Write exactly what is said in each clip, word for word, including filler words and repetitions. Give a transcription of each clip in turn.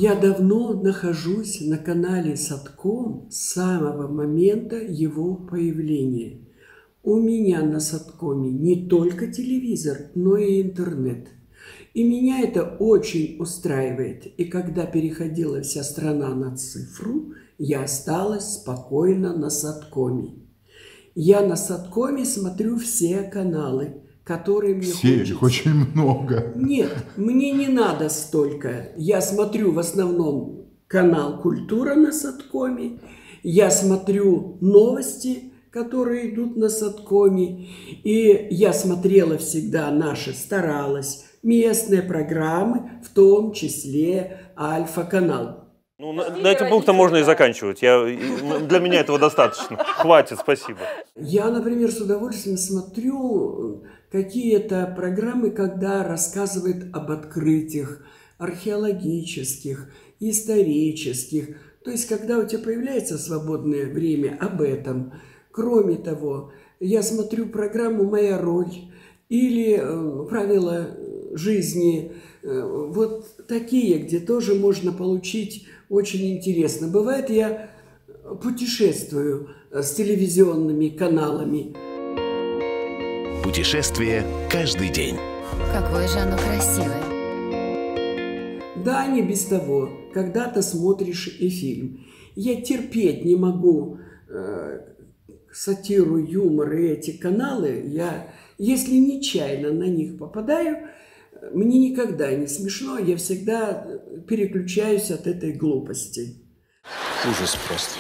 Я давно нахожусь на канале Садком с самого момента его появления. У меня на Садкоме не только телевизор, но и интернет. И меня это очень устраивает. И когда переходила вся страна на цифру, я осталась спокойно на Садкоме. Я на Садкоме смотрю все каналы, которые мне все, хочется. Их очень много. Нет, мне не надо столько. Я смотрю в основном канал «Культура» на Садкоме. Я смотрю новости, которые идут на Садкоме. И я смотрела всегда наши, старалась, местные программы, в том числе Альфа-канал. Ну, на, на этим пунктом можно и заканчивать. Я, для меня этого достаточно. Хватит, спасибо. Я, например, с удовольствием смотрю какие-то программы, когда рассказывают об открытиях археологических, исторических. То есть, когда у тебя появляется свободное время об этом. Кроме того, я смотрю программу «Моя роль» или «Правила жизни». Вот такие, где тоже можно получить очень интересно. Бывает, я путешествую с телевизионными каналами. Путешествие каждый день. Какое же оно красивое. Да, не без того. Когда-то смотришь и фильм. Я терпеть не могу э, сатиру, юмор и эти каналы. Я, если нечаянно на них попадаю, мне никогда не смешно, я всегда переключаюсь от этой глупости. Ужас просто.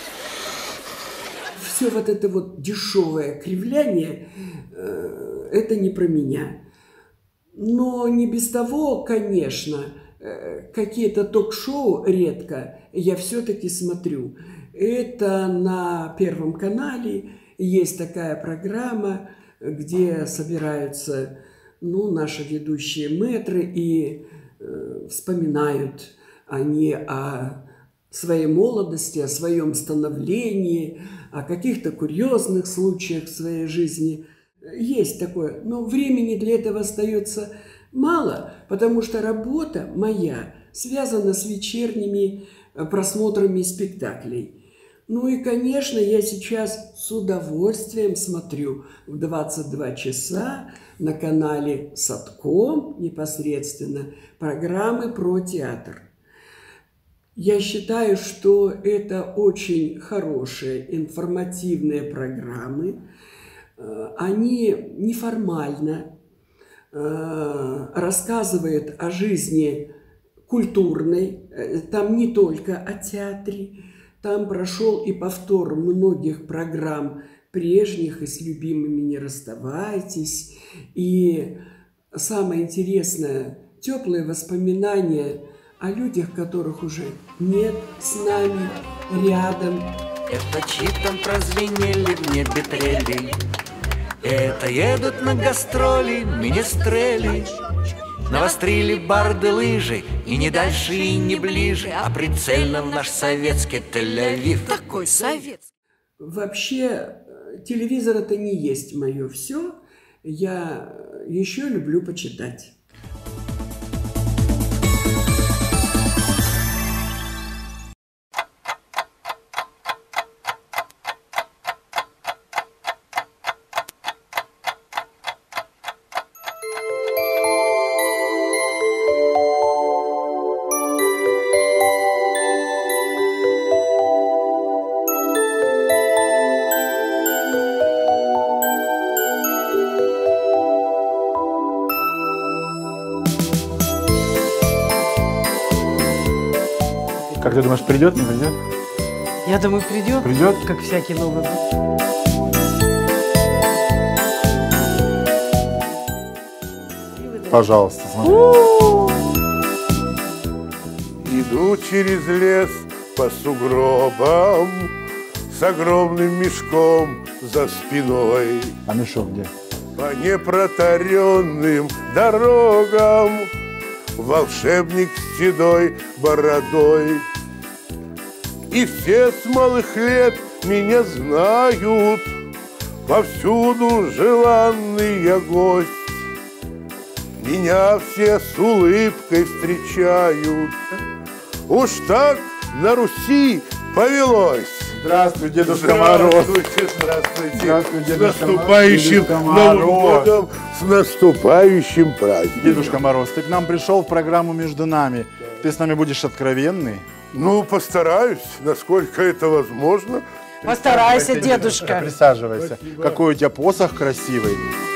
Все вот это вот дешевое кривляние, э, это не про меня. Но не без того, конечно, э, какие-то ток-шоу редко я все-таки смотрю. Это на Первом канале есть такая программа, где собираются... Ну, наши ведущие мэтры, и э, вспоминают они о своей молодости, о своем становлении, о каких-то курьезных случаях в своей жизни. Есть такое, но времени для этого остается мало, потому что работа моя связана с вечерними просмотрами спектаклей. Ну и, конечно, я сейчас с удовольствием смотрю в двадцать два часа на канале Садком непосредственно программы про театр. Я считаю, что это очень хорошие информативные программы. Они неформально рассказывают о жизни культурной, там не только о театре. Там прошел и повтор многих программ прежних, и с любимыми не расставайтесь. И самое интересное, теплые воспоминания о людях, которых уже нет с нами рядом. Это читом прозвенели в небе трели, это едут на гастроли министрели. Навострили барды лыжи, и не дальше, и не ближе, а прицельно в наш советский Тель-Авив. Такой советский. Вообще, телевизор это не есть мое все. Я еще люблю почитать. Как ты думаешь, придет, не придет? Я думаю, придет. Придет? Как всякий Новый год. Пожалуйста, смотри. Иду через лес по сугробам с огромным мешком за спиной. А мешок где? По непротаренным дорогам волшебник с седой бородой. И все с малых лет меня знают, повсюду желанный я гость. Меня все с улыбкой встречают, Уж так на Руси повелось. Здравствуй, Дедушка Мороз. Здравствуйте, здравствуйте. Здравствуй, С Дедушка наступающим Дедушка Новым Мороз. годом, с наступающим праздником. Дедушка Мороз, ты к нам пришел в программу «Между нами». Ты с нами будешь откровенный? Ну, постараюсь, насколько это возможно. Постарайся, дедушка. Присаживайся. Какой у тебя посох красивый.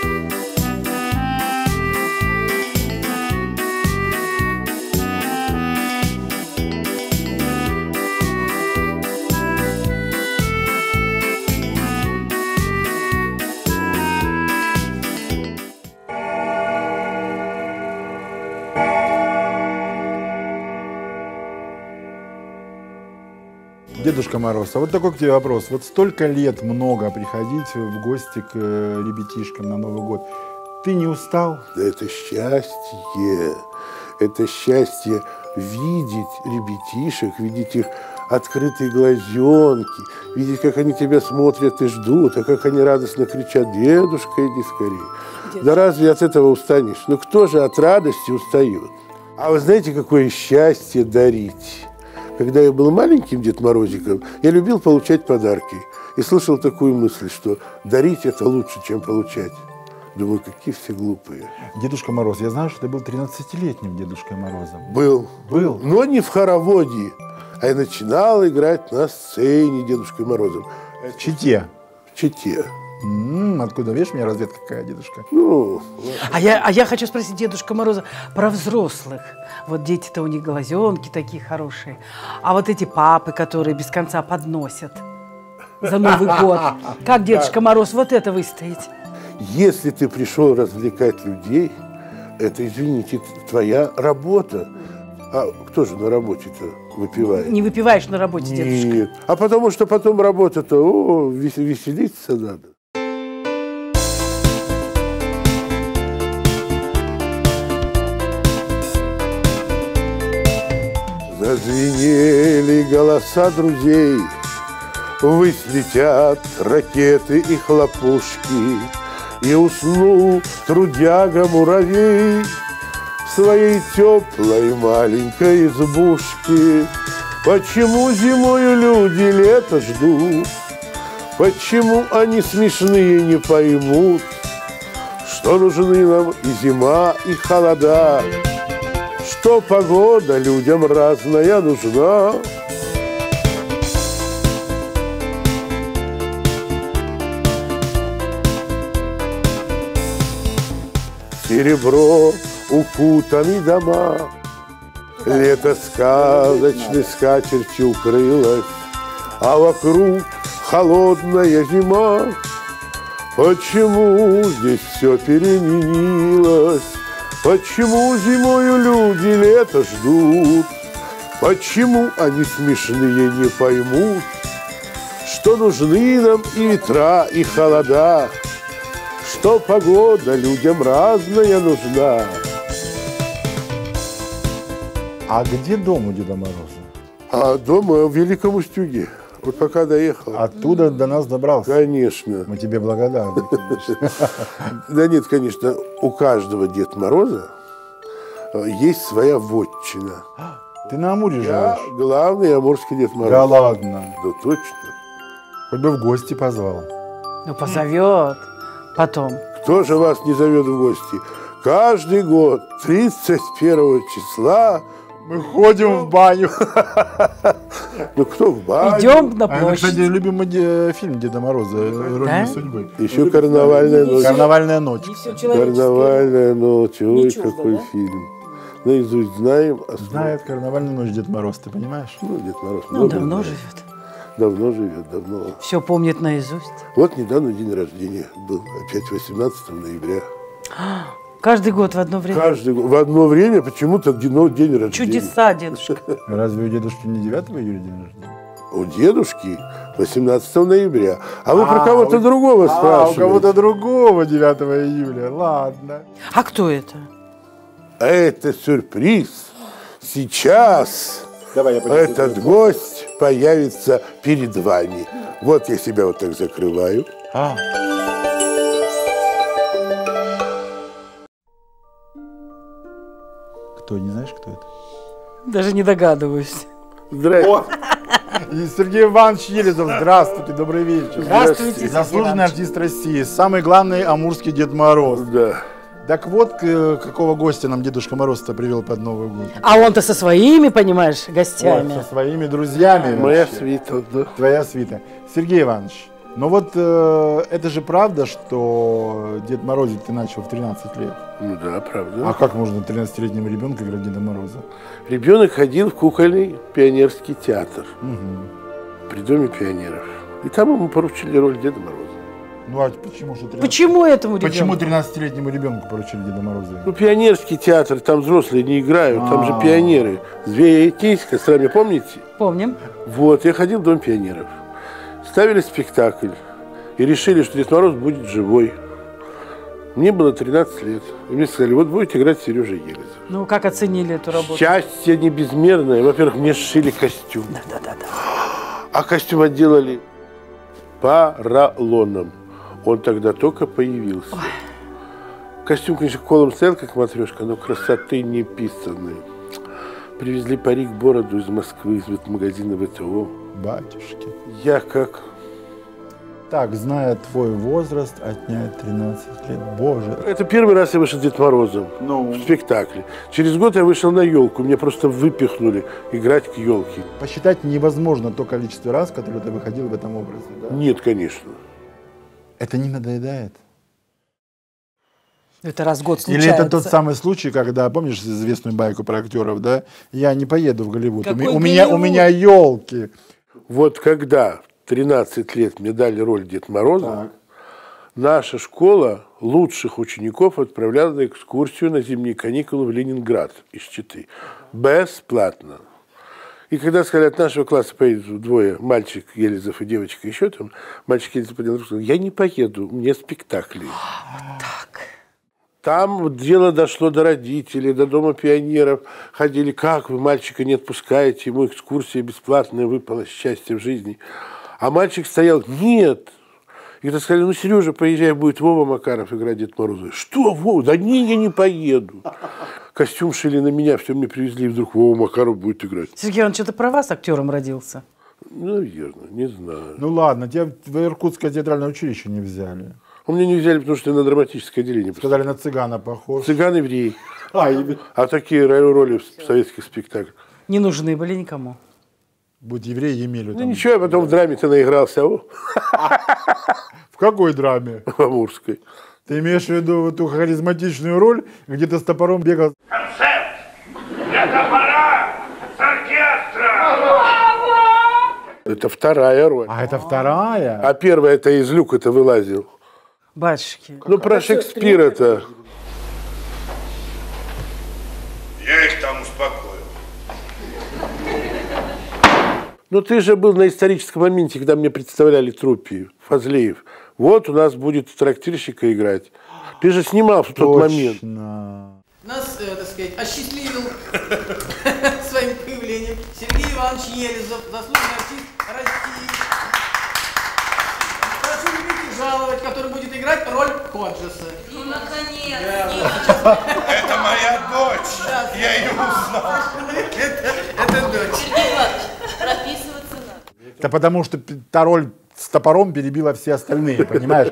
Дедушка Мороз, а вот такой к тебе вопрос. Вот столько лет много приходить в гости к э, ребятишкам на Новый год. Ты не устал? Да это счастье. Это счастье видеть ребятишек, видеть их открытые глазенки, видеть, как они тебя смотрят и ждут, а как они радостно кричат: «Дедушка, иди скорее». Дедушка. Да разве от этого устанешь? Ну кто же от радости устает? А вы знаете, какое счастье дарить? Когда я был маленьким Дед Морозиком, я любил получать подарки. И слышал такую мысль, что дарить это лучше, чем получать. Думаю, какие все глупые. Дедушка Мороз, я знаю, что ты был тринадцатилетним Дедушкой Морозом. Был. Был? Но не в хороводе, а я начинал играть на сцене Дедушкой Морозом. В Чите? В Чите. М-м, откуда, видишь, у меня разведка какая, дедушка? Ну, А я, а я хочу спросить Дедушка Мороза про взрослых. Вот дети-то у них глазенки такие хорошие. А вот эти папы, которые без конца подносят за Новый год. Как Дедушка Мороз вот это выстоять? если ты пришел развлекать людей, это, извините, твоя работа. А кто же на работе-то выпивает? Не выпиваешь на работе, дедушка. Нет. А потому что потом работа-то, о, веселиться надо. Зазвенели голоса друзей, ввысь летят ракеты и хлопушки, и уснул трудяга-муравей в своей теплой маленькой избушке. Почему зимою люди лето ждут? Почему они смешные не поймут, что нужны нам и зима, и холода, что погода людям разная нужна? Серебро укутаны дома, лето сказочной скатертью укрылось, а вокруг холодная зима. Почему здесь все переменилось? Почему зимою люди лето ждут? Почему они смешные не поймут, что нужны нам и ветра, и холода, что погода людям разная нужна? А где дом у Деда Мороза? А дома в Великом Устюге. Вот пока доехал. Оттуда до нас добрался. Конечно. Мы тебе благодарны. Да нет, конечно, у каждого Деда Мороза есть своя вотчина. Ты на Амуре Я живешь? главный амурский Дед Мороз. Да ладно. Да точно. Хоть бы в гости позвал. Ну, позовет потом. Кто же вас не зовет в гости? Каждый год, тридцать первого числа, мы ходим в баню. ну кто в баню? Идем на А это, площадь. Ну, кстати, любимый де- фильм Деда Мороза «Ирония Да? судьбы». Еще карнавальная ночь. Карнавальная ночь. Карнавальная ночь. Ой, чуждо, какой да? фильм. Наизусть знаем. А слово- Знает карнавальную ночь Дед Мороз, ты понимаешь? Ну, Дед Мороз Ну, много давно знает. живет. Давно живет, давно. Все помнит наизусть. Вот недавно день рождения был, опять восемнадцатого ноября. Каждый год в одно время. Каждый год, в одно время почему-то день, день рождения. Чудеса, дедушка. Разве у дедушки не девятого июля день рождения? У дедушки восемнадцатого ноября. А вы А, про кого-то у- другого А, у спрашиваете. кого-то другого девятого июля. Ладно. А кто это? Это сюрприз. Сейчас Давай, я этот гость появится перед вами. Вот я себя вот так закрываю. А. Кто, не знаешь, кто это? Даже не догадываюсь. Здравствуйте. И Сергей Иванович Елизов, здравствуйте, добрый вечер. Здравствуйте, Заслуженный артист России, самый главный амурский Дед Мороз. Да. Так вот, к- какого гостя нам Дедушка Мороз-то привел под Новый год? А он-то со своими, понимаешь, Вот, гостями. со своими друзьями. Моя вообще. свита, да. Твоя свита. Сергей Иванович, ну вот э, это же правда, что Дед Морозик ты начал в тринадцать лет? Ну да, правда. А как можно тринадцатилетнему ребенку играть Деда Мороза? Ребенок ходил в кукольный пионерский театр при Доме пионеров. И там ему поручили роль Деда Мороза. Ну а почему же тринадцать... Почему этому ребенку? Почему тринадцатилетнему ребенку поручили Деда Мороза? Ну, пионерский театр, там взрослые не играют, там же А. пионеры. Змея-Етейская, с вами помните? Помним. Вот, я ходил в Дом пионеров. Ставили спектакль и решили, что Дед Мороз будет живой. Мне было тринадцать лет. И мне сказали, вот будете играть Сережа Елизов. Ну, как оценили эту работу? Счастье не безмерное. Во-первых, мне сшили костюм. Да-да-да. А костюм отделали поролоном. Он тогда только появился. Костюм, конечно, колом стоял, как матрешка, но красоты не писанной. Привезли парик, бороду из Москвы, из магазина ВТО. Батюшки. Я как... Так, зная твой возраст, отнять тринадцать лет. Боже. Это первый раз я вышел Дед Морозом Ну, в спектакле. Через год я вышел на елку. Меня просто выпихнули играть к елке. посчитать невозможно то количество раз, которое ты выходил в этом образе. Да? Нет, конечно. Это не надоедает? Это раз в год Или случается. это тот самый случай, когда, помнишь известную байку про актеров, да? Я не поеду в Голливуд. У, Какой ме- у меня, у Голливуд? меня елки. Вот когда в тринадцать лет мне дали роль Дед Мороза, Так. наша школа лучших учеников отправляла на экскурсию на зимние каникулы в Ленинград из Читы. Бесплатно. И когда сказали, от нашего класса поедут двое, мальчик Елизов и девочка еще там, мальчик Елизов поднял руку и сказал, я не поеду, мне спектакли. Там дело дошло до родителей, до Дома пионеров. Ходили, как вы мальчика не отпускаете, ему экскурсия бесплатная выпала, счастье в жизни. А мальчик стоял, нет. И тогда сказали, ну, Сережа, поезжай, будет Вова Макаров играть Дед Мороза. Что, Вова? Да не, я не поеду. Костюм шили на меня, все мне привезли, и вдруг Вова Макаров будет играть. Сергей Иванович, это про вас актером родился? Ну, наверное, не знаю. Ну ладно, тебя в Иркутское театральное училище не взяли. У меня не взяли, потому что я на драматическое отделение. Сказали, на цыгана похож. Цыган-еврей. А, и- А такие роли в советских спектаклях. Не нужны были никому. будь еврей, Емелю Ну там. ничего, я потом в драме-то наигрался, о, В какой драме? в Амурской. Ты имеешь в виду эту харизматичную роль, где ты с топором бегал? Концерт для топора с оркестра! Это вторая роль. А это вторая? А первая это из люка-то вылазил. Батюшки. Ну, про Шекспира-то. Я их там успокоил. Ну, ты же был на историческом моменте, когда мне представляли труппе, Фазлеев. Вот у нас будет трактирщика играть. Ты же снимал в тот момент. Точно. Нас, э, так сказать, осчастливил своим появлением Сергей Иванович Елизов, заслуженный артист России. Прошу любить и жаловать, который будет играть роль Ходжеса. Ну, наконец! Это моя дочь. Я ее узнал. Это дочь. Сергей Иванович, прописываться надо. Это потому что п- та роль с топором перебила все остальные, понимаешь?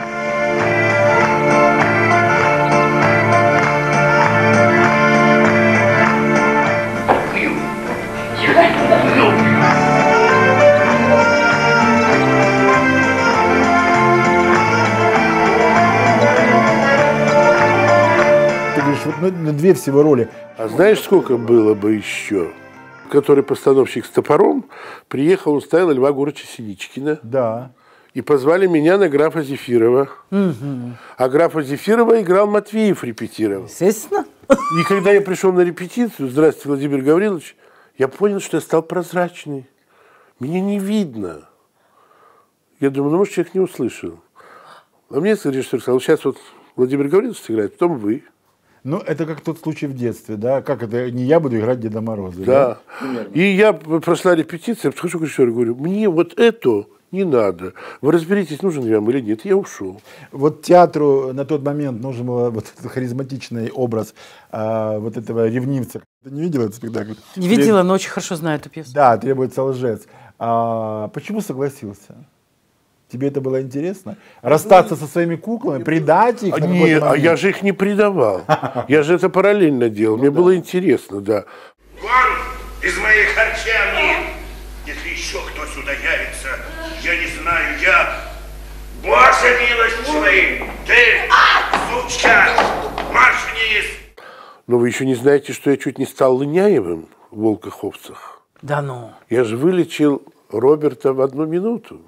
Ты говоришь, вот ну, ну, две всего роли. А знаешь, сколько было бы еще? Который постановщик с топором приехал, он ставил Льва Гурыча Синичкина. Да. И позвали меня на графа Зефирова. А графа Зефирова играл Матвеев, репетировал. Естественно. И когда я пришел на репетицию, здравствуйте, Владимир Гаврилович, я понял, что я стал прозрачный. Меня не видно. Я думаю, ну, может, человек не услышал. А мне режиссер сказал, сейчас вот Владимир Гаврилович сыграет, потом вы. Ну, это как тот случай в детстве, да? Как это, не я буду играть Деда Мороза, Да. И я прошла репетицию, я подхожу к режиссеру и говорю, мне вот это не надо. Вы разберитесь, нужен я вам или нет. Я ушел. Вот театру на тот момент нужен был вот этот харизматичный образ а, вот этого ревнивца. Ты не видела этот спектакль? Не видела, но очень хорошо знаю эту пьесу. Да, «Требуется лжец». А почему согласился? Тебе это было интересно? Расстаться со своими куклами, предать их? А нет, а я же их не предавал. Я же это параллельно делал. Мне было интересно, да. Вон из моей харчевни! Если еще кто сюда явится, я не знаю, я... Боже милостивый! Ты, сучка! Марш вниз! Но вы еще не знаете, что я чуть не стал Лыняевым в «Волках-овцах». Да ну. Я же вылечил Роберта в одну минуту.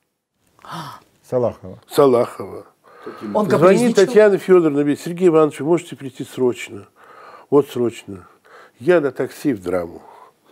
Салахова. Салахова. Он Звонит капризничал? Татьяна Федоровна, говорит: Сергей Иванович, вы можете прийти срочно? Вот срочно. Я на такси в драму.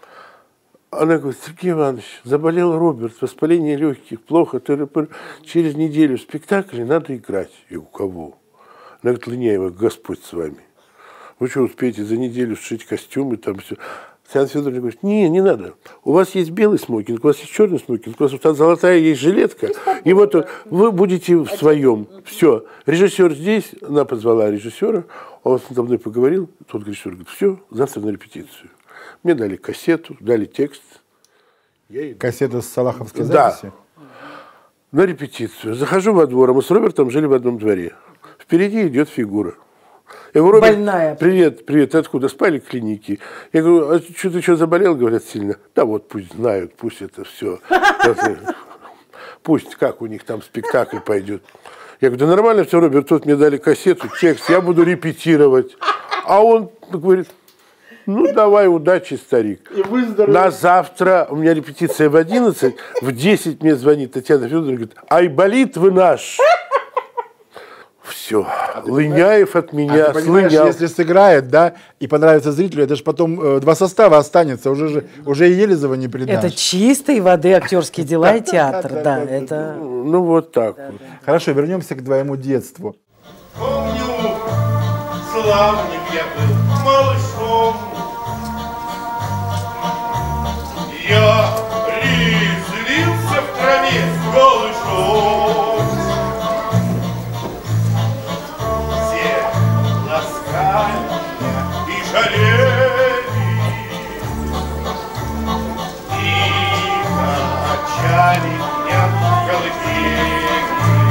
Она говорит: Сергей Иванович, заболел Роберт, воспаление легких, плохо, через неделю в спектакле надо играть. И у кого? Она говорит: Лыняева, Господь с вами. Вы что, успеете за неделю сшить костюмы, там все. Татьяна Федоровна говорит: не, не надо. У вас есть белый смокинг, у вас есть черный смокинг, у вас вот та золотая есть жилетка, и вот вы будете в своем. Все. Режиссер здесь, она позвала режиссера, он со мной поговорил, тот режиссер говорит: все, завтра на репетицию. Мне дали кассету, дали текст. Я Кассету с салаховской да. записи? На репетицию. Захожу во двор, а мы с Робертом жили в одном дворе. Впереди идет фигура. Я говорю: Роберт, больная. Привет, привет, ты откуда? Спали в клинике. Я говорю: а что ты что, заболел? Говорят, сильно. Да вот пусть знают, пусть это все. Пусть как у них там спектакль пойдет. Я говорю: да нормально все, Роберт, тут мне дали кассету, текст, я буду репетировать. А он говорит: ну давай, удачи, старик. На завтра, у меня репетиция в одиннадцать, в десять мне звонит Татьяна Федоровна и говорит: айболит вы наш. Все, Лыняев от меня а ты понимаешь, слынял. если сыграет, да, и понравится зрителю, это же потом э, два состава останется, уже, же, уже и Елизова не предашь. Это чистой воды актерские дела и театр, да, это... Ну вот так вот. Хорошо, вернемся к твоему детству. Помню, славным я был малышом. Я резвился в траве с голышом. И жалели, и качали меня в колыбели.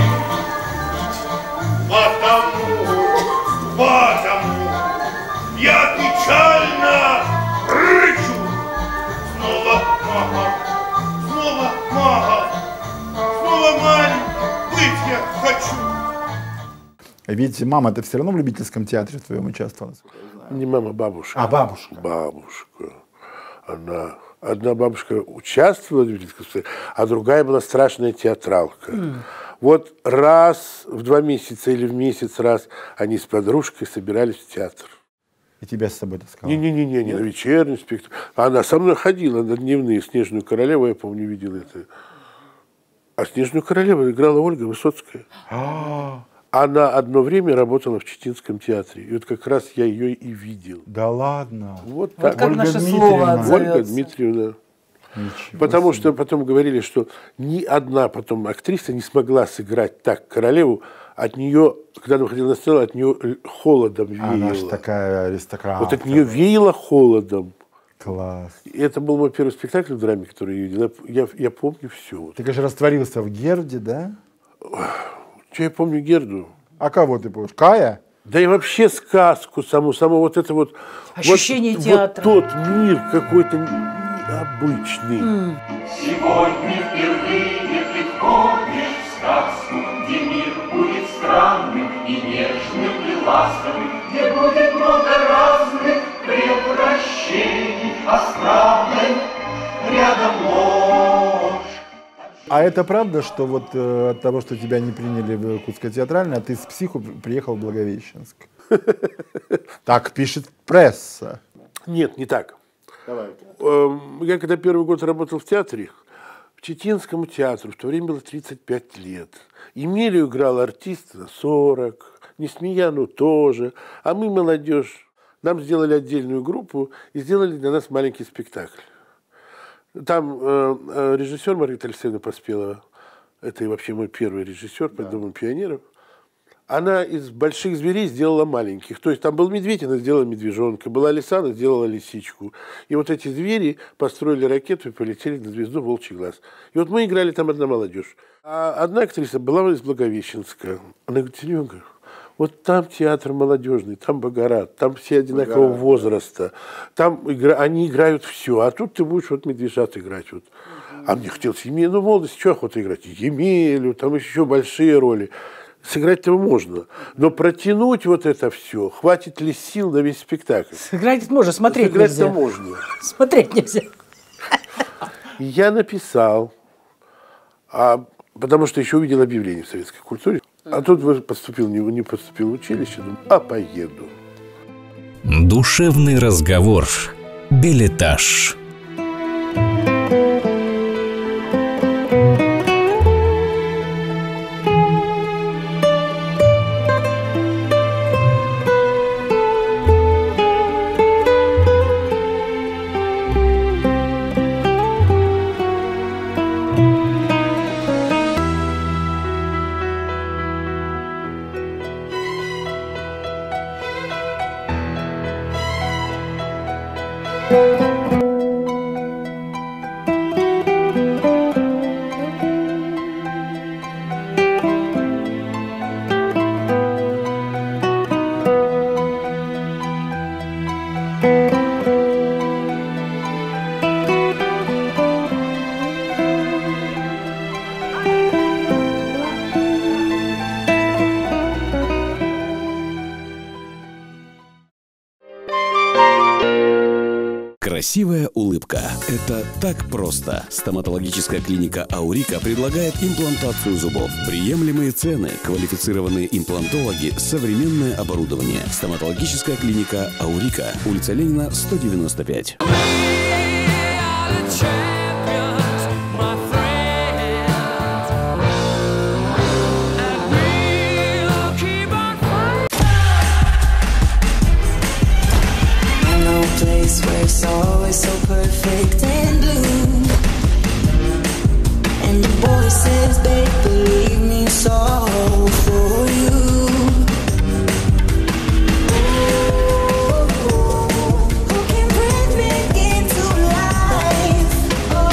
Потому, потому я печально рычу. Снова мама, снова мама, снова маленький быть я хочу. Ведь мама-то все равно в любительском театре твоем участвовала. Не мама, бабушка. А, бабушка. Бабушка. Она, одна бабушка участвовала в любительском театре, а другая была страшная театралка. Mm. Вот раз в два месяца или в месяц раз они с подружкой собирались в театр. И тебя с собой таскала? Не-не-не, не на вечерний спектакль. Она со мной ходила на дневные «Снежную королеву», я помню, видел это. А «Снежную королеву» играла Ольга Высоцкая. А-а-а. Она одно время работала в Читинском театре. И вот как раз я ее и видел. Да ладно? Вот, вот так. как Ольга наше Дмитриевна. слово отзовется. Ольга Дмитриевна. Ничего Потому себе. что потом говорили, что ни одна потом актриса не смогла сыграть так королеву. От нее, когда она выходила на сцену, от нее холодом веяло. Она же такая аристократка. Вот от нее веяло холодом. Класс. И это был мой первый спектакль в драме, который я видел. Я, я помню все. Ты, конечно, растворился в Герде, да? Что я помню Герду? А кого ты помнишь? Кая? Да и вообще сказку саму, саму вот это вот... Ощущение вот, театра. Вот тот мир какой-то необычный. Mm. Сегодня впервые ты входишь в сказку, где мир будет странным и нежным и ласковым, где будет много разных превращений, а странной рядом ложь. А это правда, что вот э, от того, что тебя не приняли в Иркутское театральное, а ты с психу приехал в Благовещенск? Так пишет пресса. Нет, не так. Я когда первый год работал в театре, в Читинскому театру в то время было тридцать пять лет. Емелию играл артист за сорок, Несмеяну тоже, а мы, молодежь, нам сделали отдельную группу и сделали для нас маленький спектакль. Там э, режиссер Маргарита Алексеевна Поспелова, это и вообще мой первый режиссер по Дому пионеров, Она из больших зверей сделала маленьких. То есть там был медведь, она сделала медвежонка. Была лиса, она сделала лисичку. И вот эти звери построили ракету и полетели на звезду Волчий глаз. И вот мы играли там одна молодежь. А одна актриса была из Благовещенска. Она говорит: Серега, вот там театр молодежный, там Богорат, там все одинакового Богорат, возраста. Там игра... они играют все. А тут ты будешь вот медвежат играть. Вот. А мне хотелось Емелю, молодость, что охота играть? Емелю, там еще большие роли. Сыграть-то можно, но протянуть вот это все, хватит ли сил на весь спектакль? Сыграть можно, смотреть нельзя. Сыграть-то можно. Смотреть нельзя. Я написал, а, потому что еще увидел объявление в советской культуре, а тут поступил, не, не поступил в училище, думаю, а поеду. Душевный разговор. Билетаж. Красивая улыбка. Это так просто. Стоматологическая клиника «Аурика» предлагает имплантацию зубов. Приемлемые цены, квалифицированные имплантологи, современное оборудование. Стоматологическая клиника «Аурика». Улица Ленина, сто девяносто пять. Where it's always so perfect and blue, and the boy says, babe, believe me, it's all for you. Who can bring me into life? Oh,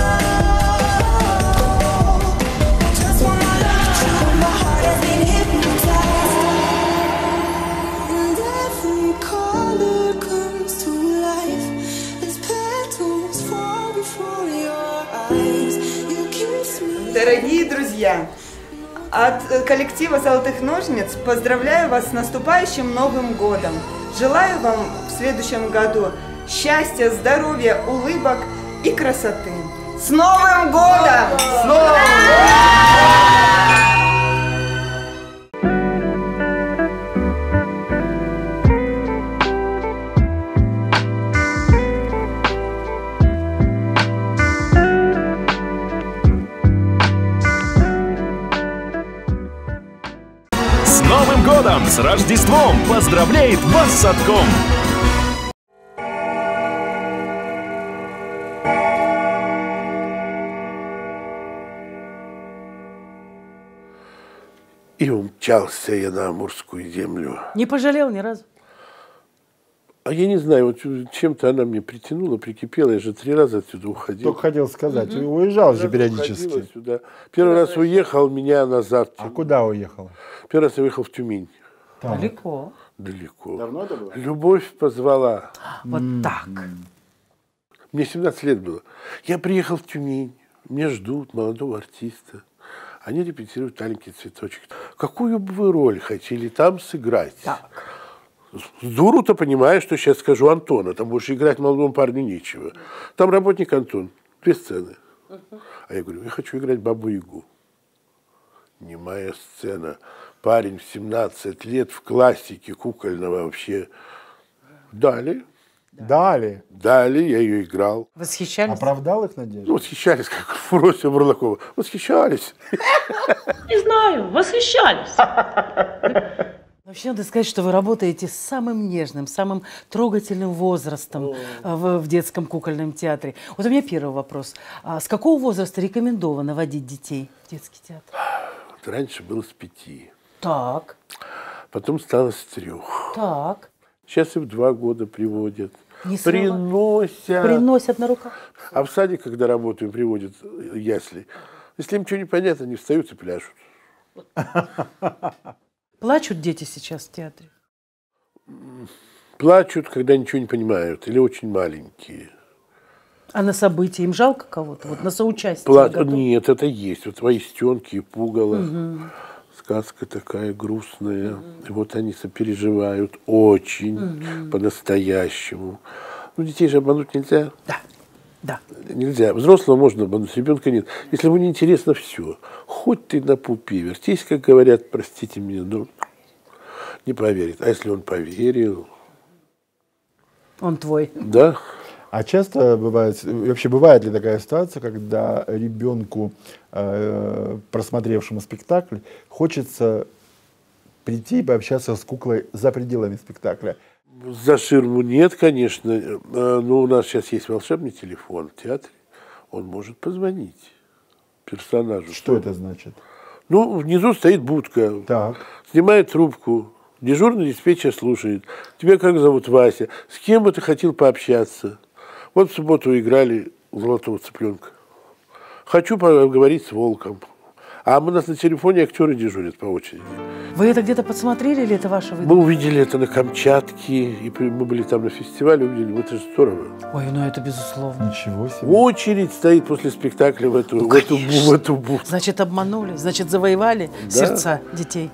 just wanna look at you, my heart has been hypnotized, and every color comes to life as petals fall before your eyes. You kiss me. Дорогие друзья, от коллектива «Золотых ножниц» поздравляю вас с наступающим Новым годом. Желаю вам в следующем году счастья, здоровья, улыбок и красоты. С Новым годом! С Новым годом! С Новым годом! С Рождеством! Поздравляет вас Садком! И умчался я на Амурскую землю. Не пожалел ни разу? А я не знаю, вот чем-то она мне притянула, прикипела. Я же три раза отсюда уходил. Только хотел сказать, угу. Уезжал же периодически. Сюда. Первый раз уехал, меня назад. А куда уехал? Первый раз я уехал в Тюмень. Так. Далеко. Далеко. Давно это было? Любовь позвала. Вот так. Мне семнадцать лет было. Я приехал в Тюмень. Меня ждут, молодого артиста. Они репетируют «Аленький цветочек». Какую бы вы роль хотели там сыграть? Так. С дуру-то понимаешь, что сейчас скажу Антона. Там больше играть молодому парню нечего. Там работник Антон. Две сцены. А я говорю, я хочу играть Бабу-Ягу. Немая сцена. Парень в семнадцать лет в классике кукольного вообще. Дали. Дали? Дали, я ее играл. Восхищались? Оправдал их надежду? Ну, восхищались, как Фрося Бурлакова. Восхищались. Не знаю, восхищались. Вообще надо сказать, что вы работаете с самым нежным, самым трогательным возрастом в, в детском кукольном театре. Вот у меня первый вопрос. А с какого возраста рекомендовано водить детей в детский театр? Вот раньше было с пяти. Так. Потом стало с трех. Так. Сейчас и в два года приводят. Не срыва- Приносят. Приносят на руках. А в садик, когда работаем, приводят ясли. Если им ничего не понятно, они встают и пляшут. Плачут дети сейчас в театре? Плачут, когда ничего не понимают, или очень маленькие. А на событии им жалко кого-то? Вот на соучастие? Пла... готовы? Нет, это есть. Вот твои стенки и пугало. Мгм. Сказка такая грустная. Мгм. И вот они сопереживают очень, Мгм. по-настоящему. Ну, детей же обмануть нельзя. Да. Да. Нельзя. Взрослого можно обмануть, ребенка нет. Если ему не интересно, все. Хоть ты на пупе вертись, как говорят, простите меня, но не поверит. А если он поверил? Он твой. Да. А часто бывает, вообще бывает ли такая ситуация, когда ребенку, э, просмотревшему спектакль, хочется прийти и пообщаться с куклой за пределами спектакля? За ширму нет, конечно. Э, Но у нас сейчас есть волшебный телефон в театре. Он может позвонить персонажу. Что это значит? Ну, внизу стоит будка. Так. Снимает трубку. Дежурный диспетчер слушает. Тебя как зовут? Вася. С кем бы ты хотел пообщаться? Вот в субботу играли «Золотого цыпленка». Хочу поговорить с Волком. А у нас на телефоне актеры дежурят по очереди. Вы это где-то подсмотрели или это ваше Мы выдумка? увидели это на Камчатке, и при- мы были там на фестивале, увидели, вот это же здорово. Ой, ну это безусловно. Ничего себе. Очередь стоит после спектакля в эту, Ну, в эту, конечно. в эту будку. Значит, обманули, значит, завоевали Да. сердца детей.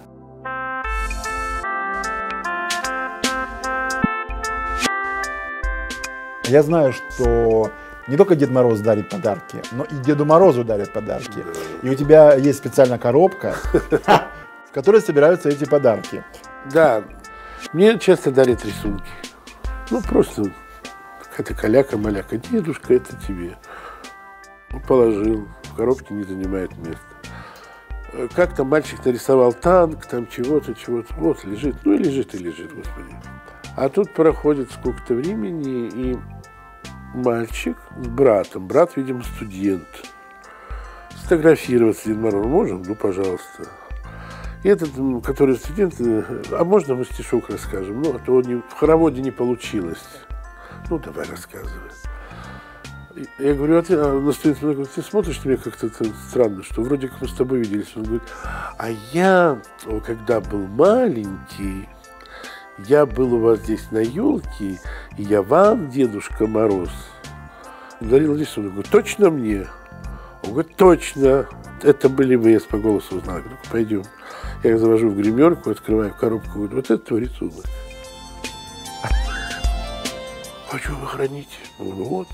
Я знаю, что не только Дед Мороз дарит подарки, но и Деду Морозу дарят подарки. И у тебя есть специальная коробка, в которой собираются эти подарки. Да, мне часто дарят рисунки. Ну, просто какая-то каляка-маляка. Дедушка, это тебе. Ну, положил, в коробке не занимает места. Как-то мальчик нарисовал танк, там чего-то, чего-то. Вот, лежит. Ну, и лежит, и лежит, господи. А тут проходит сколько-то времени, и мальчик с братом, брат, видимо, студент, сфотографироваться с Дедом Морозом можем? Ну, пожалуйста. И этот, м, который студент, э, а можно мы стишок расскажем? Ну, а то не, в хороводе не получилось. Ну, давай рассказывай. И я говорю, а ты, а на студент говорит, ты смотришь на меня как-то это странно, что вроде как мы с тобой виделись. Он говорит, а я, когда был маленький, я был у вас здесь на елке, и я вам, Дедушка Мороз, дарил рисунок. Я говорю, точно мне? Он говорит, точно. Это были вы, я по голосу узнал. Я говорю, пойдем. Я их завожу в гримерку, открываю коробку, говорю, вот это твой рисунок. Хочу вы храните. Ну вот.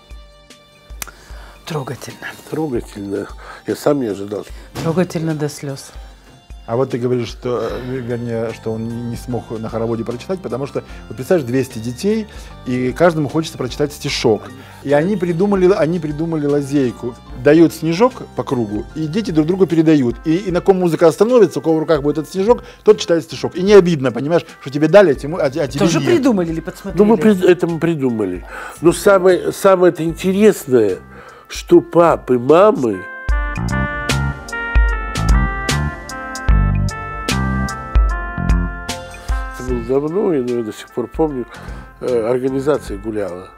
Трогательно. Трогательно. Я сам не ожидал. Трогательно до слез. А вот ты говоришь, что, э, вернее, что он не- не смог на хороводе прочитать, потому что, вот представляешь, двести детей, и каждому хочется прочитать стишок. И они придумали, они придумали лазейку. Дают снежок по кругу, и дети друг другу передают. И, и на ком музыка остановится, у кого в руках будет этот снежок, тот читает стишок. И не обидно, понимаешь, что тебе дали, а тебе, а тебе Тоже нет. придумали или подсмотрели? Ну, мы прид- это мы придумали. Но самое, самое это интересное, что папы, мамы это было давно, и ну, я до сих пор помню, э, организация гуляла.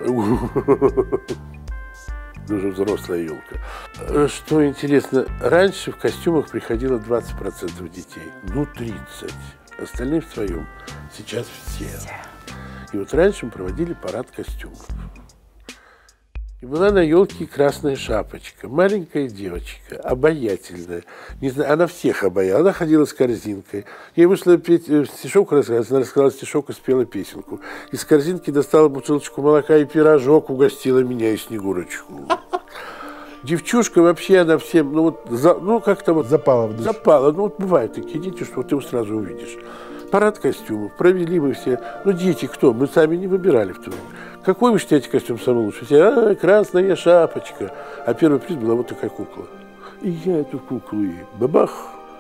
Уже взрослая елка. Э, Что интересно, раньше в костюмах приходило двадцать процентов детей, ну тридцать. Остальные в своем. Сейчас все. И вот раньше мы проводили парад костюмов. И была на елке красная шапочка, маленькая девочка, обаятельная. Не знаю, она всех обаяла, она ходила с корзинкой. Ей вышла петь, э, стишок рассказать, она рассказала стишок и спела песенку. Из корзинки достала бутылочку молока и пирожок, угостила меня и Снегурочку. Девчушка вообще, она всем, ну вот, за, ну как-то вот... Запала в душу. Запала, ну вот бывают такие дети, что ты его сразу увидишь. Парад костюмов, провели мы все. Ну дети кто? Мы сами не выбирали в то время. Какой вы считаете костюм самый лучший? Все, а, красная шапочка. А первый приз была вот такая кукла. И я эту куклу и бабах.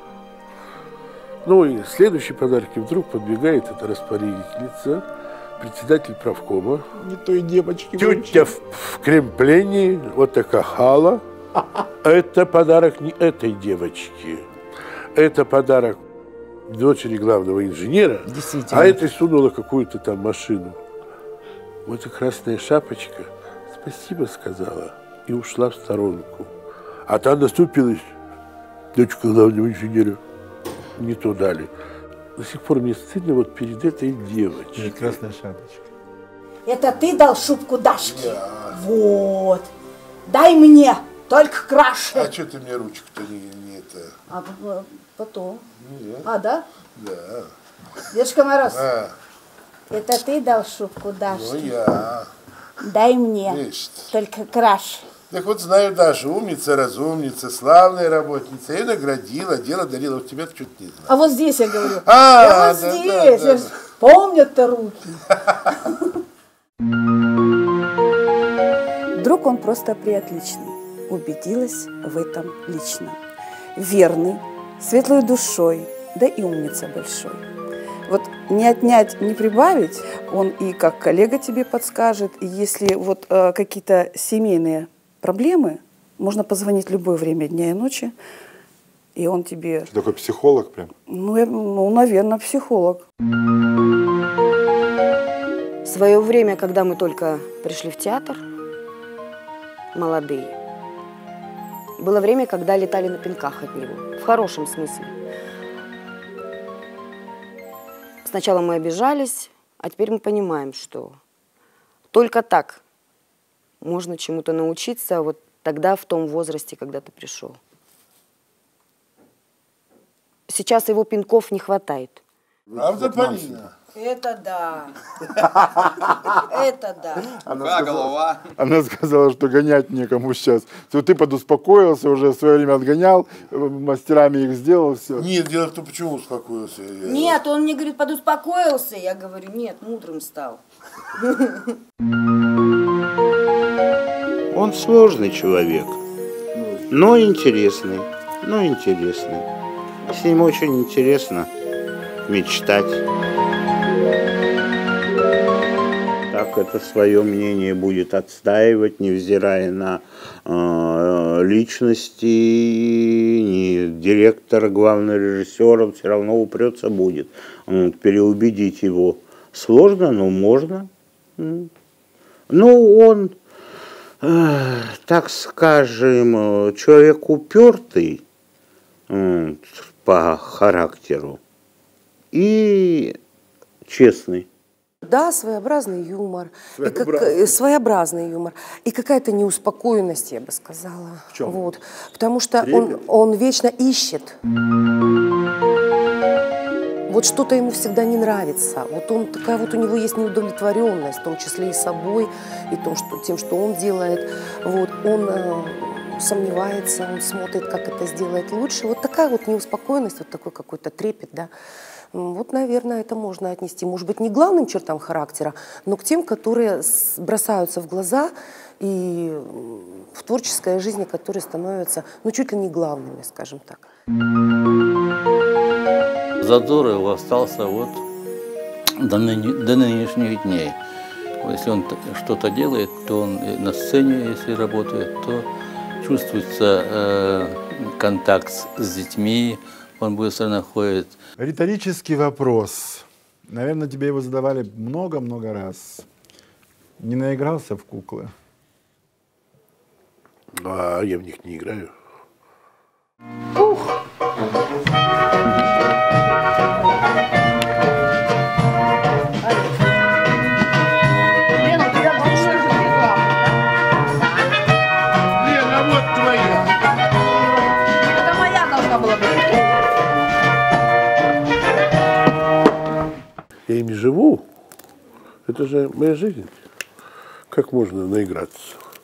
Ну и следующий подарок, и вдруг подбегает эта распорядительница, председатель правкома. Не той девочки. Тетя в, в кремплении, вот такая хала. Это подарок не этой девочке. Это подарок дочери главного инженера, а этой сунула какую-то там машину. Вот и красная шапочка спасибо сказала и ушла в сторонку. А та наступилась, дочка главного инженера, не то дали. До сих пор мне стыдно вот перед этой девочкой. Красная шапочка. Это ты дал шубку Дашке? Да. Вот. Дай мне, только краше. А что ты мне ручку-то не, не это... А потом? Нет. А, да? Да. Дедушка Мороз, а. это ты дал шубку Дашке? Ну, я. Дай мне, Видишь? только краше. Так вот знаю, Даша, умница, разумница, славная работница. Я наградила, дело дарила. Вот тебя что-то не знаю. А вот здесь я говорю. А, я вот да, здесь. Да, я да, ж... Помнят-то руки. Друг он просто приотличный. Убедилась в этом лично. Верный, светлой душой, да и умница большой. Вот не отнять, не прибавить, он и как коллега тебе подскажет, и если вот э, какие-то семейные проблемы, можно позвонить в любое время дня и ночи, и он тебе... Ты такой психолог прям? Ну, я, ну, наверное, психолог. В свое время, когда мы только пришли в театр, молодые, было время, когда летали на пинках от него, в хорошем смысле. Сначала мы обижались, а теперь мы понимаем, что только так можно чему-то научиться вот тогда, в том возрасте, когда ты пришел. Сейчас его пинков не хватает. Правда, Полина? Это да. Это да. Она сказала, она сказала, что гонять некому сейчас. Вот ты подуспокоился, уже в свое время отгонял, мастерами их сделал, все. Нет, дело в том, почему успокоился. Я... Нет, он мне говорит, подуспокоился. Я говорю, нет, мудрым стал. Он сложный человек, но интересный, но интересный. С ним очень интересно мечтать. Так это свое мнение будет отстаивать, невзирая на э, личности, не директора, главного режиссера, он все равно упрется будет. Вот, переубедить его сложно, но можно. Ну, он, э, так скажем, человек упертый э, по характеру и честный. Да, своеобразный юмор. Своеобразный. И как, своеобразный юмор. И какая-то неуспокоенность, я бы сказала. В чем? Вот. Потому что он, он вечно ищет. Вот что-то ему всегда не нравится. Вот он, такая вот у него есть неудовлетворенность, в том числе и собой, и том, что, тем, что он делает. Вот. Он э, сомневается, он смотрит, как это сделать лучше. Вот такая вот неуспокоенность, вот такой какой-то трепет, да. Вот, наверное, это можно отнести, может быть, не к главным чертам характера, но к тем, которые бросаются в глаза и в творческой жизни, которые становятся, ну, чуть ли не главными, скажем так. Задор его остался вот до, ныне, до нынешних дней. Если он что-то делает, то он на сцене, если работает, то чувствуется э, контакт с детьми, он быстро находит. Риторический вопрос. Наверное, тебе его задавали много-много раз. Не наигрался в куклы? А я в них не играю. Ух! Лена, у тебя большой же реклама. Лена, вот твоя. Это моя должна была быть. Я ими живу. Это же моя жизнь. Как можно наиграться?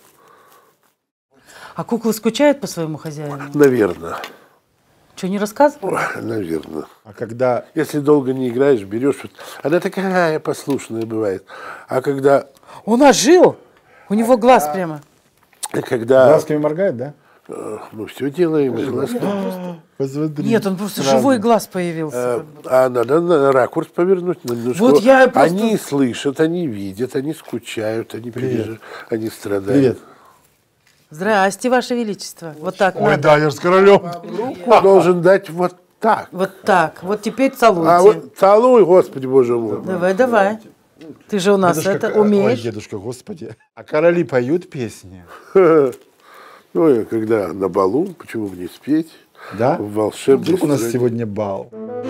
А куклы скучают по своему хозяину? Наверное. Что, не рассказывал? Наверное. А когда... Если долго не играешь, берешь... Вот, она такая послушная бывает. А когда... Он ожил! У него глаз прямо. Когда... Глазками моргает, да? Мы все делаем. Глазками. Посмотри. Нет, он просто живой глаз появился. А, а надо на ракурс повернуть. Вот я просто... Они слышат, они видят, они скучают, они переживают, они страдают. Привет. Здрасте, Ваше Величество. Вот так Ой, надо. да, я же с королем. Руку должен дать вот Так. Вот так. Вот теперь целуйте. А вот целуй, Господи, Боже мой. Давай, давай. Ты же у нас Дедушка, это как- умеешь. Ой, дедушка, Господи. А короли поют песни? Ну, и когда на балу, почему бы не спеть? Да? В волшебной Вдруг у нас стране. сегодня бал.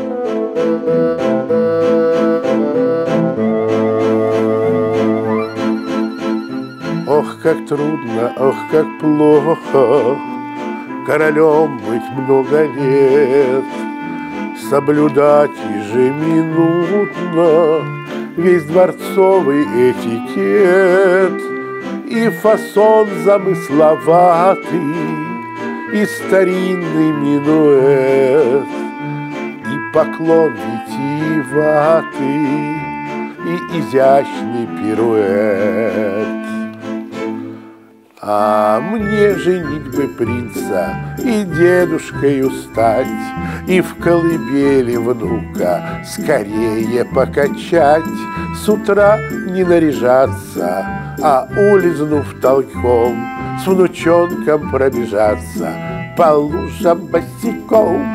Ох, как трудно, ох, как плохо королем быть много лет, соблюдать ежеминутно весь дворцовый этикет и фасон замысловатый, и старинный минуэт, и поклон витиеватый, и изящный пируэт. А мне женить бы принца и дедушкою стать, и в колыбели внука скорее покачать, с утра не наряжаться, а улизнув толком, с внучонком пробежаться по лужам босиком.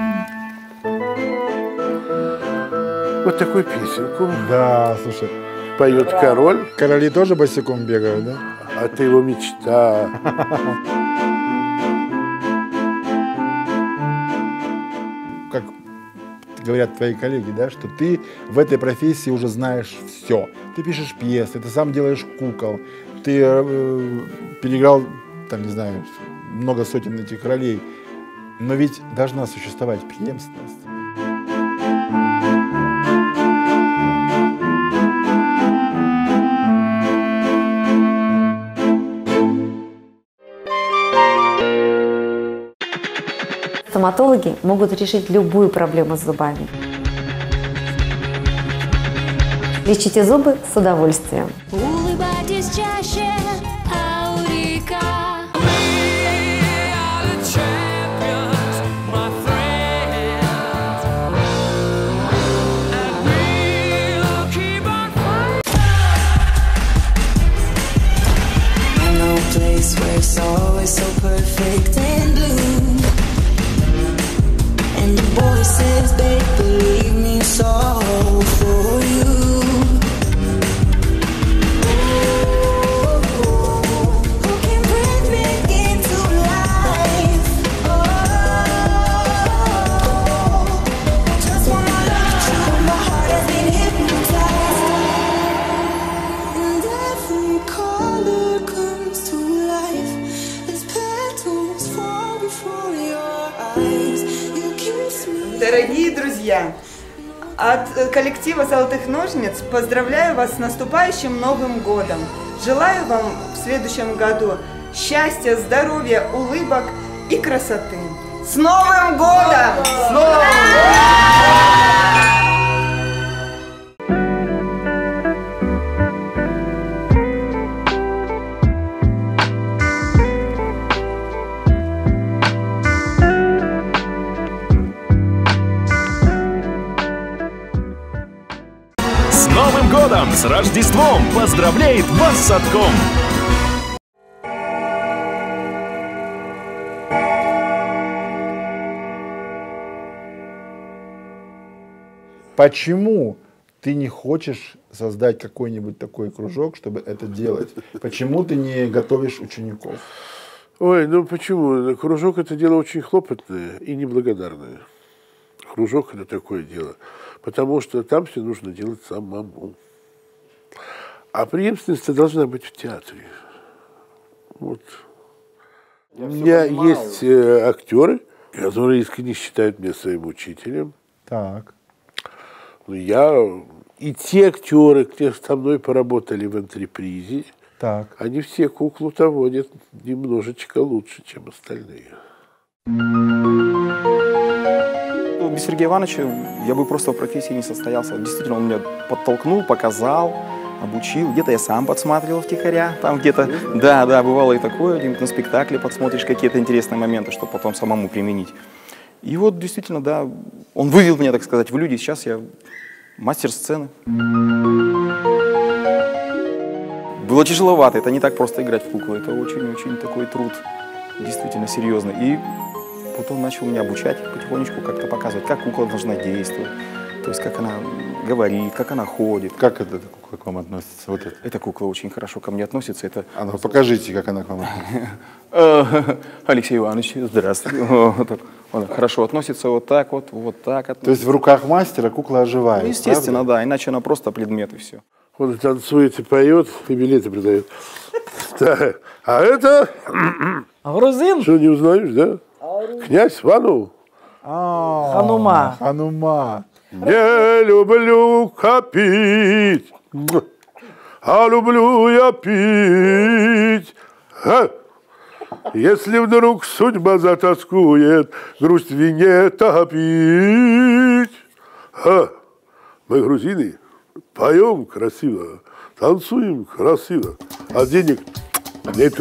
Вот такую песенку. Да, слушай. Поет король. Короли тоже босиком бегают, да? А это его мечта. Как говорят твои коллеги, да, что ты в этой профессии уже знаешь все. Ты пишешь пьесы, ты сам делаешь кукол, ты э, переиграл, там, не знаю, много сотен этих ролей. Но ведь должна существовать преемственность. Стоматологи могут решить любую проблему с зубами. Лечите зубы с удовольствием. Улыбайтесь чаще, Аурика. Place where it's always so perfect and blue, and the boy says, babe, believe me, it's all for you. Who can bring me into life? Oh, just wanna let you know my heart has been hypnotized, and every color comes to life as petals fall before your eyes. You kiss me. Дорогие друзья, от коллектива «Золотых ножниц» поздравляю вас с наступающим Новым годом. Желаю вам в следующем году счастья, здоровья, улыбок и красоты. С Новым годом! С Новым годом! С Новым годом! С Рождеством! Поздравляет вас Садком! Почему ты не хочешь создать какой-нибудь такой кружок, чтобы это делать? Почему ты не готовишь учеников? Ой, ну почему? Кружок – это дело очень хлопотное и неблагодарное. Кружок – это такое дело. Потому что там все нужно делать самому. А преемственность должна быть в театре. Вот. У меня есть э, актеры, которые искренне считают меня своим учителем. Так. Но я и те актеры, которые со мной поработали в антрепризе, так. Они все куклу-то водят немножечко лучше, чем остальные. Без Сергея Ивановича я бы просто в профессии не состоялся. Действительно, он меня подтолкнул, показал, обучил. Где-то я сам подсматривал втихаря, там где-то. Да, да, бывало и такое, где-нибудь на спектакле подсмотришь какие-то интересные моменты, чтобы потом самому применить. И вот действительно, да, он вывел меня, так сказать, в люди. Сейчас я мастер сцены. Было тяжеловато, это не так просто играть в куклу, это очень-очень такой труд, действительно серьезный. И Вот он начал меня обучать, потихонечку как-то показывать, как кукла должна действовать. То есть, как она говорит, как она ходит. Как эта кукла к вам относится? Вот это. Эта кукла очень хорошо ко мне относится. Это... А ну, покажите, как она к вам относится. Алексей Иванович, здравствуйте. Вот, он хорошо относится вот так вот, вот так. Относится. То есть в руках мастера кукла оживает, ну, естественно, правда? Да, иначе она просто предмет и все. Он танцует и поет, и билеты продает. А это... Грузин? Что, не узнаешь, да? Князь Вану. Ханума. Ханума. Не люблю копить, а люблю я пить. А? Если вдруг судьба затаскует, грусть в вине топить. А? Мы грузины, поем красиво, танцуем красиво, а денег нету.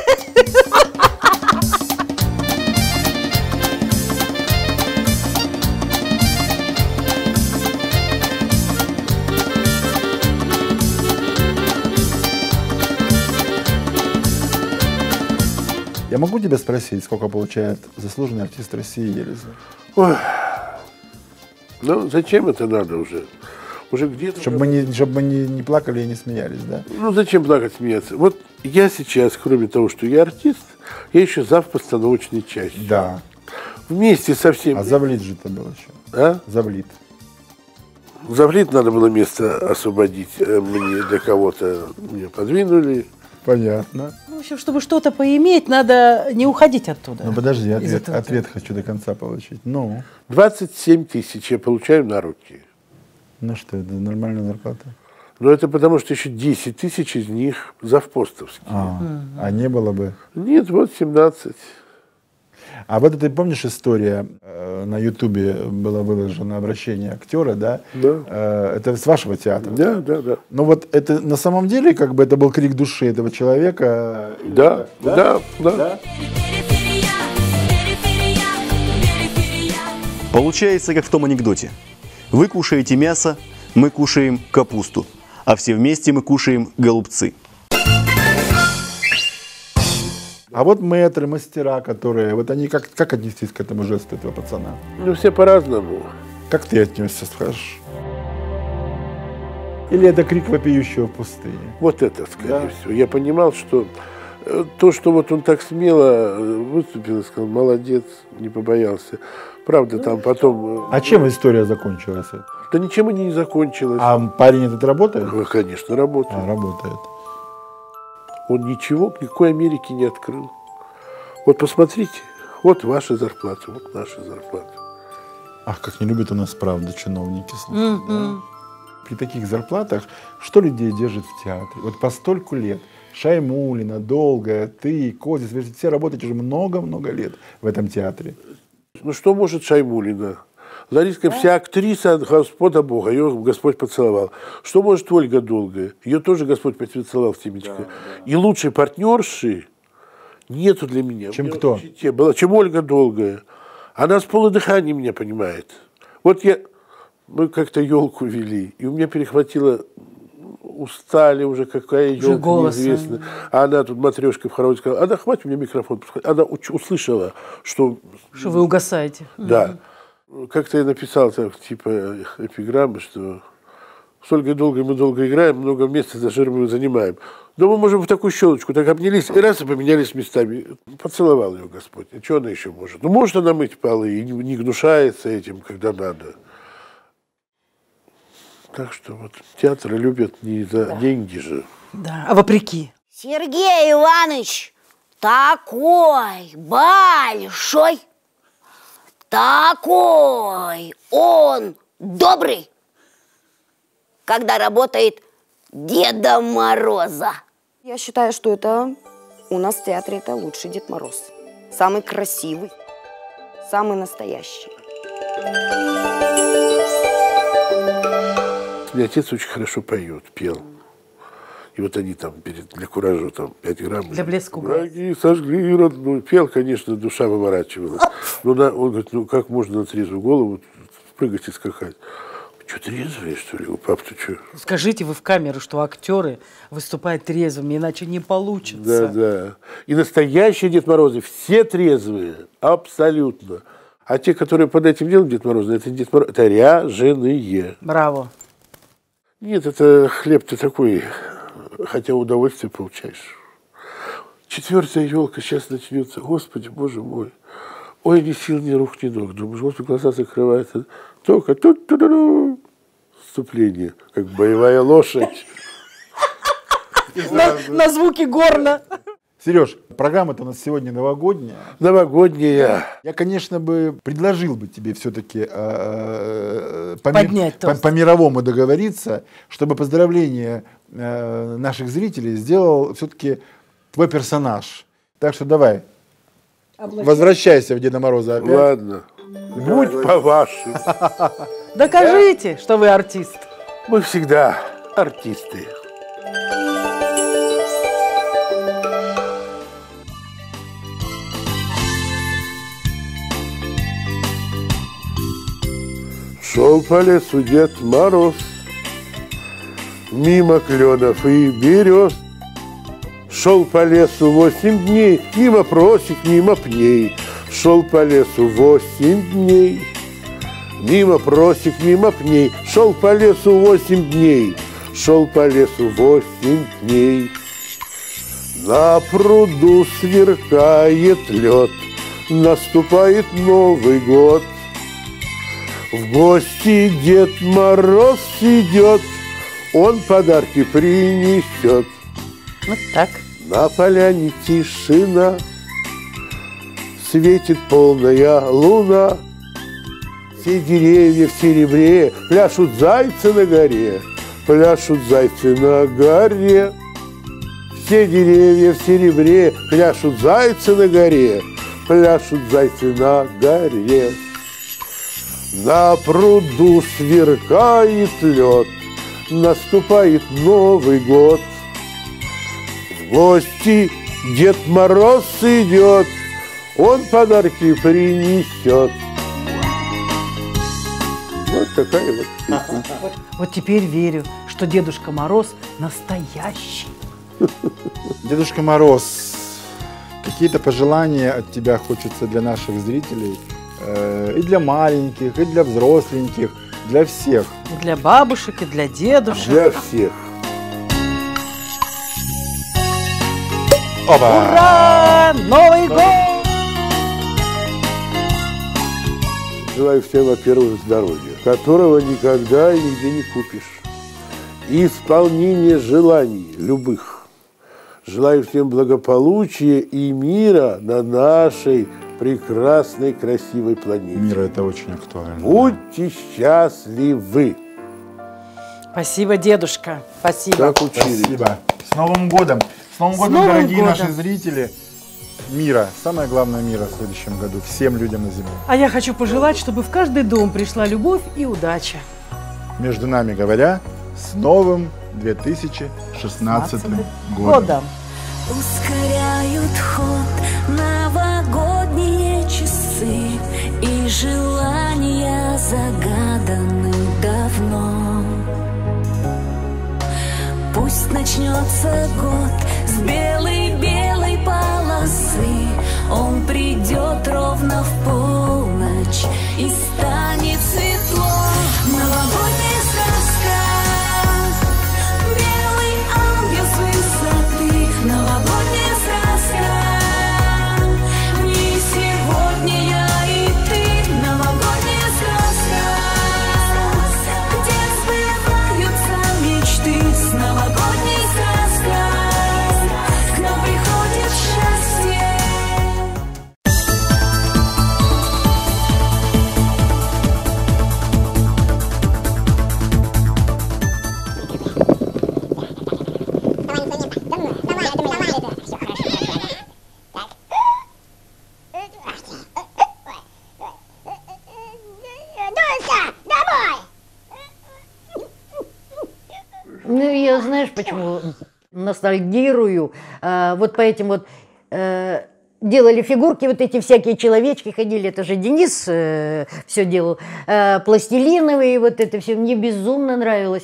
Я могу тебя спросить, сколько получает заслуженный артист России Елиза? Ой. Ну, зачем это надо уже? Уже где-то... Чтобы мы, не, чтобы мы не, не плакали и не смеялись, да? Ну, зачем плакать, смеяться? Вот я сейчас, кроме того, что я артист, я еще зав постановочной части. Да. Вместе со всеми... А завлит же это было еще. А? Завлит. Завлит надо было место освободить мне для кого-то. Мне подвинули. Понятно. В общем, чтобы что-то поиметь, надо не уходить оттуда. Ну подожди, ответ, ответ хочу до конца получить. Ну. двадцать семь тысяч я получаю на руки. Ну что, это нормальная зарплата? Но это потому, что еще десять тысяч из них завпостовские. А, угу. А не было бы? Нет, вот семнадцать. А вот ты помнишь история, э, на Ютубе было выложено обращение актера, да? Да. Э, это с вашего театра? Да, да, да. Ну вот это на самом деле, как бы это был крик души этого человека? Да, да, да. да. да. Получается, как в том анекдоте. Вы кушаете мясо, мы кушаем капусту, а все вместе мы кушаем голубцы. А вот мэтры, мастера, которые, вот они как, как отнестись к этому жесту этого пацана? Ну, все по-разному. Как ты отнесся, скажешь? Или это крик вопиющего в пустыне? Вот это, скорее да? всего. Я понимал, что то, что вот он так смело выступил и сказал, молодец, не побоялся. Правда, там потом... А чем история закончилась? Да ничем и не закончилась. А парень этот работает? Ну, конечно, работает. А, работает. Он ничего в никакой Америке не открыл. Вот посмотрите, вот ваша зарплата, вот наша зарплата. Ах, как не любят у нас, правда, чиновники. Слушать, Mm-hmm. да? При таких зарплатах что людей держит в театре? Вот по стольку лет. Шаймулина, Долгая, ты, Козис, вы все работаете уже много-много лет в этом театре. Ну что может Шаймулина? Лариска вся актриса от Господа Бога, ее Господь поцеловал. Что может Ольга Долгая? Ее тоже Господь поцеловал в темечко. Да, да. И лучшей партнерши нету для меня. Чем меня кто? Была, чем Ольга Долгая. Она с полудыхания меня понимает. Вот я, мы как-то елку вели, и у меня перехватило, устали уже, какая елка неизвестна. А она тут матрешка в хороводе сказала, Ада, хватит, у меня микрофон. Она услышала, что... Что вы угасаете. Да. Как-то я написал так, типа эпиграммы, что с Ольгой долго мы долго играем, много места за жир мы занимаем. Но мы можем в такую щелочку, так обнялись, и раз и поменялись местами. Поцеловал ее Господь. А что она еще может? Ну, может она мыть полы и не гнушается этим, когда надо. Так что вот театры любят не за да. деньги же. Да, а вопреки. Сергей Иванович такой большой. Такой он добрый, когда работает Деда Мороза. Я считаю, что это у нас в театре это лучший Дед Мороз. Самый красивый, самый настоящий. Мне отец очень хорошо поет, пел. И вот они там перед, для куража там пять грамм. Для блеска. Враги сожгли родную. Пел, конечно, душа выворачивалась. Но на, он говорит, ну как можно на трезвую голову прыгать и скакать? Что, трезвые, что ли? У пап-то что? Скажите вы в камеру, что актеры выступают трезвыми, иначе не получится. Да, да. И настоящие Дед Морозы все трезвые, абсолютно. А те, которые под этим делом Дед Мороз, это Дед Мороз, это ряженые. Браво. Нет, это хлеб-то такой, хотя удовольствие получаешь. Четвертая елка сейчас начнется. Господи, боже мой. Ой, ни сил, ни рук, ни ног. Думаешь, вот глаза закрываются. Только тут ту вступление, как боевая лошадь. На, на звуки горна. Сереж, программа-то у нас сегодня новогодняя. Новогодняя. Я, конечно, бы предложил бы тебе все-таки э, по, Поднять по, по мировому договориться, чтобы поздравление э, наших зрителей сделал все-таки твой персонаж. Так что давай, возвращайся в Деда Мороза опять. Ладно. Будь по-вашему. Докажите, что вы артист. Мы всегда артисты. Шел по лесу Дед Мороз, мимо кленов и берез. Шел по лесу восемь дней, мимо просек, мимо пней. Шел по лесу восемь дней, мимо просек, мимо пней. Шел по лесу восемь дней, шел по лесу восемь дней. На пруду сверкает лед, наступает Новый год. В гости Дед Мороз идет, он подарки принесет. Вот так. На поляне тишина, светит полная луна. Все деревья в серебре, пляшут зайцы на горе, пляшут зайцы на горе. Все деревья в серебре, пляшут зайцы на горе, пляшут зайцы на горе. На пруду сверкает лед, наступает Новый год. В гости Дед Мороз идет, он подарки принесет. Вот такая вот песня. Вот теперь верю, что Дедушка Мороз настоящий. Дедушка Мороз, какие-то пожелания от тебя хочется для наших зрителей? И для маленьких, и для взросленьких, для всех. И для бабушек, и для дедушек. Для всех. Опа! Ура! Новый год! Желаю всем, во-первых, здоровья, которого никогда и нигде не купишь. И исполнения желаний любых. Желаю всем благополучия и мира на нашей прекрасной, красивой планете. Мира это очень актуально. Будьте счастливы. Спасибо, дедушка. Спасибо. Как учили. Спасибо. С Новым годом. С Новым С годом, Новым дорогие годом. наши зрители. Мира. Самое главное мира в следующем году. Всем людям на земле. А я хочу пожелать, чтобы в каждый дом пришла любовь и удача. Между нами говоря, с новым две тысячи шестнадцатым годом. Годом. Ускоряют ход новогодние часы, и желания загаданы давно. Пусть начнется год с белой-белой полосы, он придет ровно в полночь и станет светло. Новогодняя сказка, белый ангел с высоты, новогодняя сказка, в ней сегодня я и ты, новогодняя сказка, где сбываются мечты, с новогодней сказкой к нам приходит счастье. Ну, я знаешь, почему ностальгирую э, вот по этим вот э, делали фигурки, вот эти всякие человечки ходили, это же Денис э, все делал, э, пластилиновые, вот это все, мне безумно нравилось.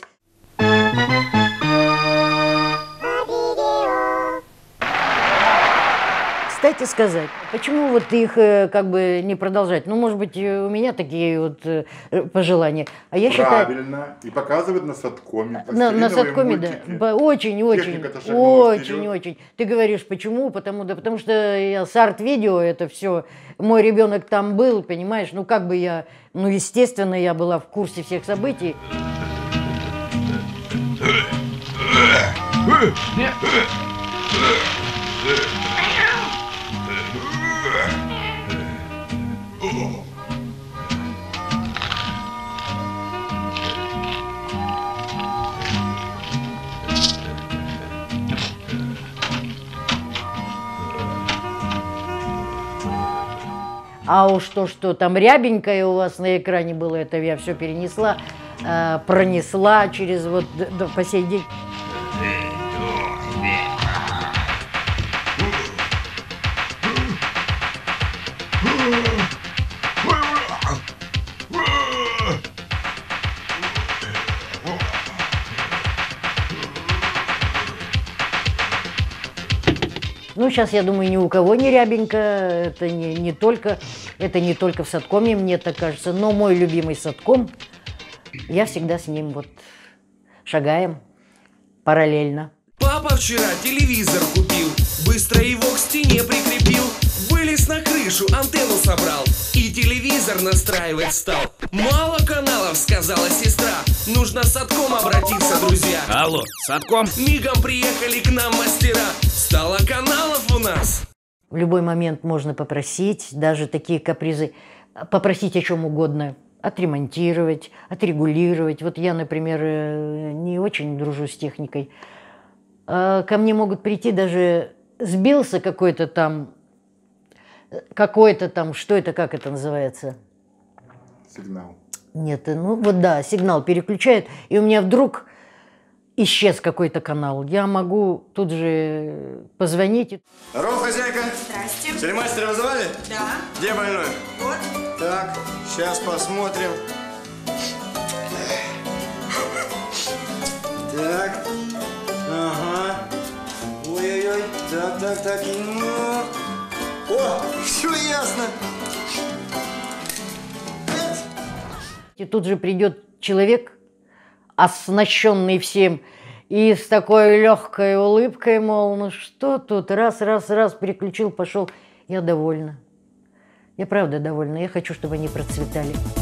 Кстати сказать, почему вот их э, как бы не продолжать? Ну, может быть, у меня такие вот э, пожелания. А я считаю... Правильно. И показывают на садкоме. На, на садкоме, да. Очень, очень, очень, очень. Ты говоришь, почему? Потому, да, потому что я с арт-видео это все, мой ребенок там был, понимаешь? Ну, как бы я, ну, естественно, я была в курсе всех событий. А уж то, что там рябенькое у вас на экране было, это я все перенесла, э, пронесла через вот до, по сей день. Ну, сейчас, я думаю, ни у кого не рябенько, это не, не только, это не только в садкоме, мне так кажется, но мой любимый садком, я всегда с ним вот шагаем параллельно. Папа вчера телевизор купил, быстро его к стене прикрепил, вылез на крышу, антенну собрал и телевизор настраивать стал. Мало каналов, сказала сестра, нужно в садком обратиться, друзья. Алло, садком? Мигом приехали к нам мастера, стало каналов у нас. В любой момент можно попросить, даже такие капризы, попросить о чем угодно. Отремонтировать, отрегулировать. Вот я, например, не очень дружу с техникой. Ко мне могут прийти, даже сбился какой-то там, какой-то там, что это, как это называется? Сигнал. Нет, ну вот да, сигнал переключают, и у меня вдруг исчез какой-то канал. Я могу тут же позвонить. Здорово, хозяйка. Здрасте. Телемастера вызывали? Да. Где больной? Вот. Так, сейчас посмотрим. Так. Ага. Ой-ой-ой. Так, так, так. Ну. О, все ясно. И тут же придет человек, оснащенный всем, и с такой легкой улыбкой, мол, ну что тут, раз, раз, раз, переключил, пошел. Я довольна. Я правда довольна. Я хочу, чтобы они процветали.